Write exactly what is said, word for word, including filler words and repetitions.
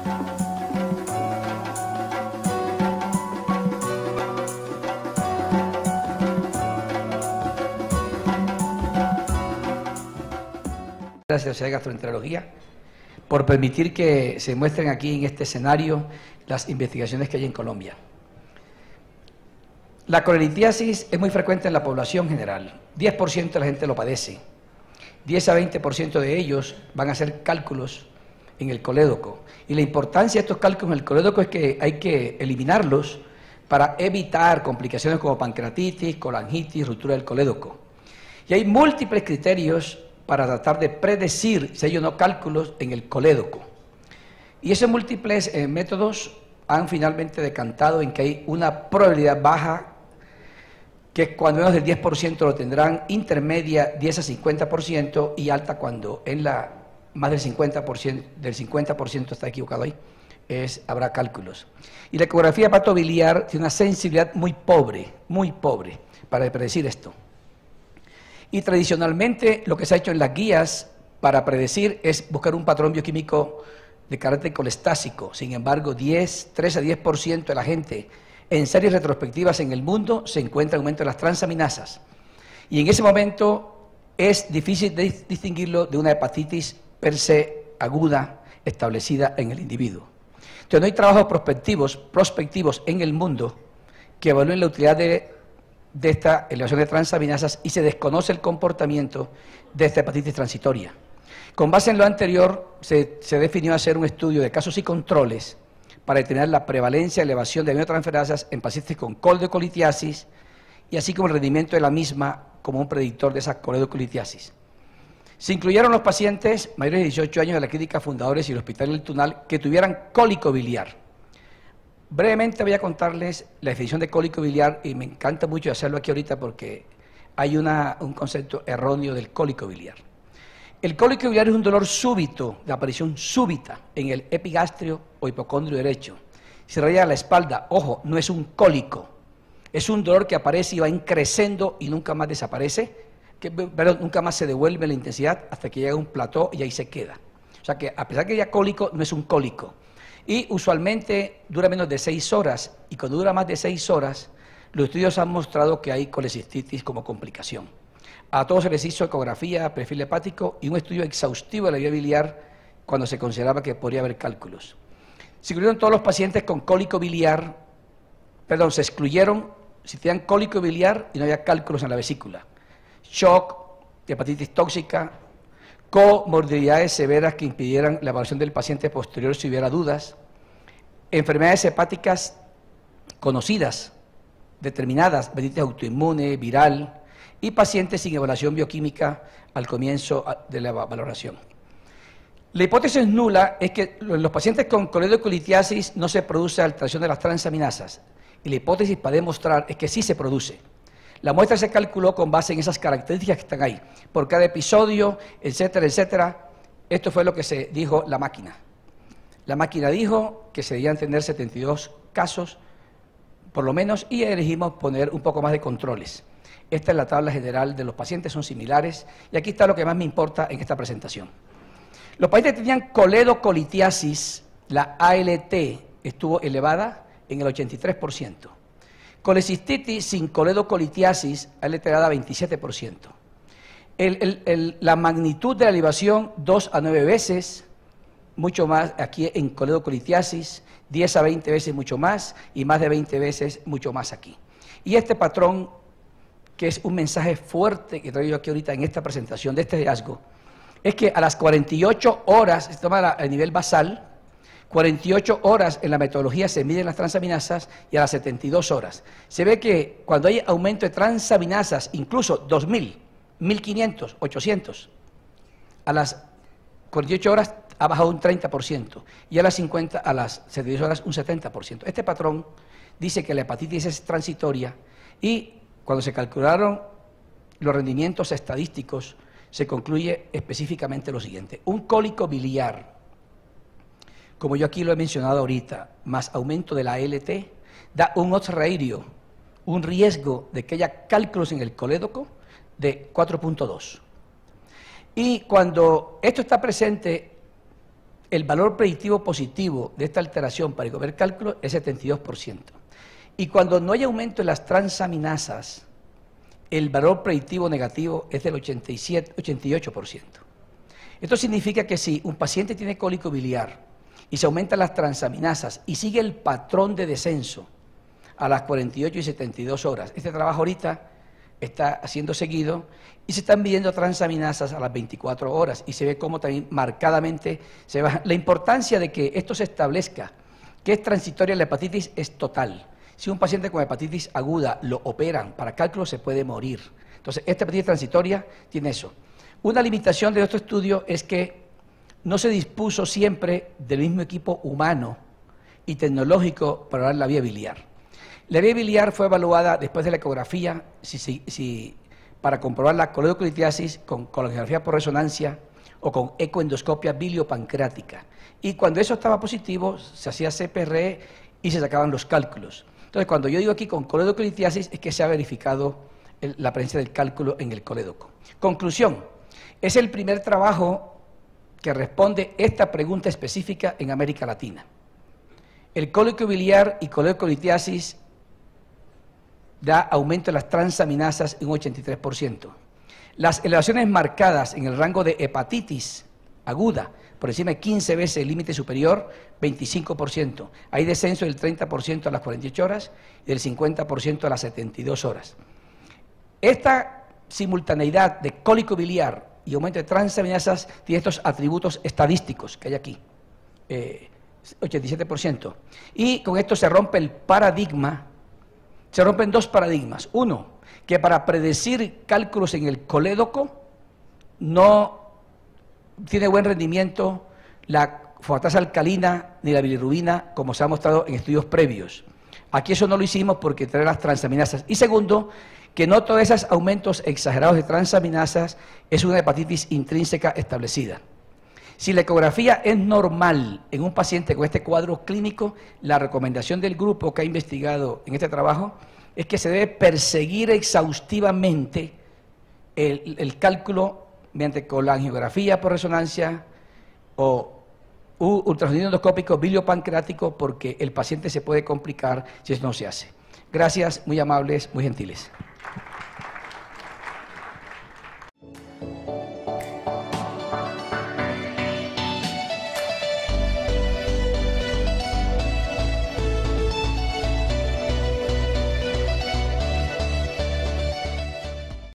Gracias a la Sociedad de Gastroenterología por permitir que se muestren aquí en este escenario las investigaciones que hay en Colombia. La colelitiasis es muy frecuente en la población general. diez por ciento de la gente lo padece. diez a veinte por ciento de ellos van a hacer cálculos en el colédoco. Y la importancia de estos cálculos en el colédoco es que hay que eliminarlos para evitar complicaciones como pancreatitis, colangitis, ruptura del colédoco. Y hay múltiples criterios para tratar de predecir si hay o no cálculos en el colédoco. Y esos múltiples eh, métodos han finalmente decantado en que hay una probabilidad baja, que es cuando menos del diez por ciento lo tendrán, intermedia diez a cincuenta por ciento y alta cuando en la más del cincuenta por ciento, del cincuenta por ciento está equivocado ahí, es, habrá cálculos. Y la ecografía hepatobiliar tiene una sensibilidad muy pobre, muy pobre para predecir esto. Y tradicionalmente lo que se ha hecho en las guías para predecir es buscar un patrón bioquímico de carácter colestásico. Sin embargo, diez, tres a diez por ciento de la gente en series retrospectivas en el mundo se encuentra aumento de las transaminasas. Y en ese momento es difícil de distinguirlo de una hepatitis per se aguda establecida en el individuo. Entonces no hay trabajos prospectivos, prospectivos en el mundo que evalúen la utilidad de de esta elevación de transaminasas y se desconoce el comportamiento de esta hepatitis transitoria. Con base en lo anterior, se, se definió hacer un estudio de casos y controles para determinar la prevalencia y elevación de aminotransferasas en pacientes con coledocolitiasis y así como el rendimiento de la misma como un predictor de esa coledocolitiasis. Se incluyeron los pacientes mayores de dieciocho años de la Clínica Fundadores y el Hospital El Tunal que tuvieran cólico biliar. Brevemente voy a contarles la definición de cólico biliar y me encanta mucho hacerlo aquí ahorita porque hay una, un concepto erróneo del cólico biliar. El cólico biliar es un dolor súbito, de aparición súbita en el epigastrio o hipocondrio derecho. Se raya la espalda, ojo, no es un cólico, es un dolor que aparece y va increciendo y nunca más desaparece, que, pero nunca más se devuelve la intensidad hasta que llega a un plató y ahí se queda. O sea que a pesar que haya cólico, no es un cólico. Y usualmente dura menos de seis horas, y cuando dura más de seis horas, los estudios han mostrado que hay colecistitis como complicación. A todos se les hizo ecografía, perfil hepático y un estudio exhaustivo de la vía biliar cuando se consideraba que podría haber cálculos. Se incluyeron todos los pacientes con cólico biliar, perdón, se excluyeron si tenían cólico biliar y no había cálculos en la vesícula. Shock, hepatitis tóxica, comorbilidades severas que impidieran la evaluación del paciente posterior si hubiera dudas, enfermedades hepáticas conocidas, determinadas, hepatitis autoinmune, viral, y pacientes sin evaluación bioquímica al comienzo de la valoración. La hipótesis nula es que en los pacientes con coledocolitiasis no se produce alteración de las transaminasas, y la hipótesis para demostrar es que sí se produce. La muestra se calculó con base en esas características que están ahí, por cada episodio, etcétera, etcétera. Esto fue lo que se dijo la máquina. La máquina dijo que se debían tener setenta y dos casos, por lo menos, y elegimos poner un poco más de controles. Esta es la tabla general de los pacientes, son similares, y aquí está lo que más me importa en esta presentación. Los pacientes que tenían coledocolitiasis, la A L T estuvo elevada en el ochenta y tres por ciento. Colecistitis sin coledocolitiasis, A L T elevada veintisiete por ciento. El, el, el, la magnitud de la elevación, dos a nueve veces, mucho más aquí en coledocolitiasis, diez a veinte veces mucho más, y más de veinte veces mucho más aquí. Y este patrón, que es un mensaje fuerte que traigo yo aquí ahorita en esta presentación de este hallazgo, es que a las cuarenta y ocho horas, se toma a nivel basal, cuarenta y ocho horas en la metodología se miden las transaminasas y a las setenta y dos horas. Se ve que cuando hay aumento de transaminasas, incluso dos mil, mil quinientos, ochocientos, a las cuarenta y ocho horas ha bajado un treinta por ciento y a las cincuenta, a las setenta y dos horas un setenta por ciento. Este patrón dice que la hepatitis es transitoria y cuando se calcularon los rendimientos estadísticos se concluye específicamente lo siguiente. Un cólico biliar, como yo aquí lo he mencionado ahorita, más aumento de la A L T, da un odds ratio, un riesgo de que haya cálculos en el colédoco de cuatro punto dos. Y cuando esto está presente el valor predictivo positivo de esta alteración para el cálculo es setenta y dos por ciento. Y cuando no hay aumento en las transaminasas, el valor predictivo negativo es del ochenta y siete, ochenta y ocho por ciento. Esto significa que si un paciente tiene cólico biliar y se aumentan las transaminasas y sigue el patrón de descenso a las cuarenta y ocho y setenta y dos horas, este trabajo ahorita está siendo seguido y se están midiendo transaminasas a las veinticuatro horas y se ve cómo también marcadamente se baja. La importancia de que esto se establezca, que es transitoria la hepatitis, es total. Si un paciente con hepatitis aguda lo operan para cálculo, se puede morir. Entonces, esta hepatitis transitoria tiene eso. Una limitación de nuestro estudio es que no se dispuso siempre del mismo equipo humano y tecnológico para dar la vía biliar. La vía biliar fue evaluada después de la ecografía si, si, si, para comprobar la coledocolitiasis con coagulografía por resonancia o con ecoendoscopia biliopancreática. Y cuando eso estaba positivo, se hacía C P R E y se sacaban los cálculos. Entonces, cuando yo digo aquí con coledocolitiasis, es que se ha verificado el, la presencia del cálculo en el colédoco. Conclusión, es el primer trabajo que responde esta pregunta específica en América Latina. El cólico biliar y coledocolitiasis da aumento de las transaminasas en un ochenta y tres por ciento. Las elevaciones marcadas en el rango de hepatitis aguda, por encima de quince veces el límite superior, veinticinco por ciento. Hay descenso del treinta por ciento a las cuarenta y ocho horas y del cincuenta por ciento a las setenta y dos horas. Esta simultaneidad de cólico biliar y aumento de transaminasas tiene estos atributos estadísticos que hay aquí, eh, ochenta y siete por ciento. Y con esto se rompe el paradigma. Se rompen dos paradigmas. Uno, que para predecir cálculos en el colédoco no tiene buen rendimiento la fosfatasa alcalina ni la bilirrubina, como se ha mostrado en estudios previos. Aquí eso no lo hicimos porque trae las transaminasas. Y segundo, que no todos esos aumentos exagerados de transaminasas es una hepatitis intrínseca establecida. Si la ecografía es normal en un paciente con este cuadro clínico, la recomendación del grupo que ha investigado en este trabajo es que se debe perseguir exhaustivamente el, el cálculo mediante colangiografía por resonancia o ultrasonido endoscópico biliopancreático, porque el paciente se puede complicar si eso no se hace. Gracias, muy amables, muy gentiles.